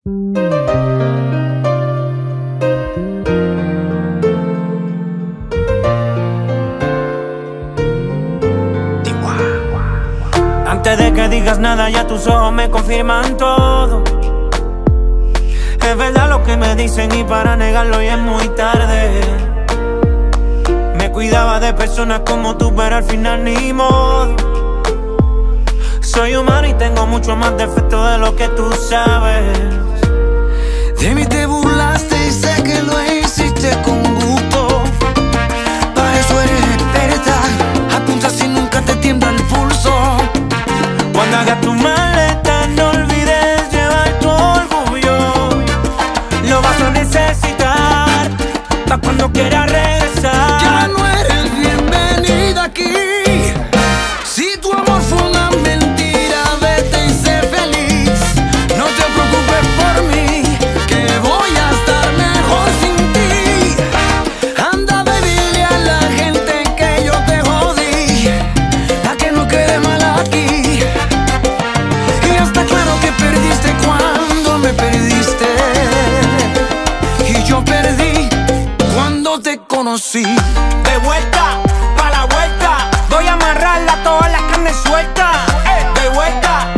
Antes de que digas nada, ya tus ojos me confirman todo. Es verdad lo que me dicen y para negarlo ya es muy tarde. Me cuidaba de personas como tú, pero al final ni modo. Soy humano y tengo mucho más defectos de lo que tú sabes. De mí te burlaste y sé que lo hiciste con gusto. Para eso eres experta, apuntas y nunca te tiembla el pulso. Cuando hagas tu maleta no olvides llevar tu orgullo. Lo vas a necesitar pa' cuando quieras regresar. Ya no eres bienvenida aquí. Si tu amor fue una mentira, vete y sé feliz. No te preocupes por mí, que voy a estar mejor sin ti. Anda, baby, dile a la gente que yo te jodí, pa' que no quede mal aquí. Y ya está claro que perdiste cuando me perdiste, y yo perdí cuando te conocí. De vuelta, pa' la vuelta, voy a amarrarla toda la carne suelta. De vuelta,